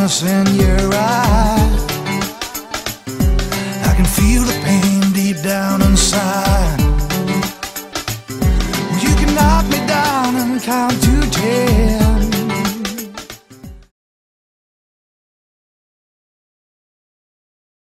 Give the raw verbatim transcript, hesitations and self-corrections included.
darkness in your eyes. I can feel the pain deep down inside. You can knock me down and count